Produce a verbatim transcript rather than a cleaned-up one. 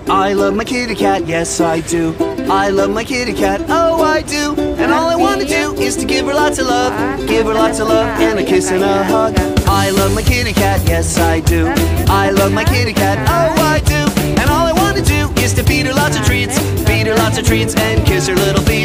I love my kitty cat, yes I do. I love my kitty cat, oh I do. And all I want to do is to give her lots of love, give her lots of love and a kiss and a hug. I love my kitty cat, yes I do. I love my kitty cat, oh I do. And all I want to do is to feed her lots of treats, feed her lots of treats and kiss her little feet.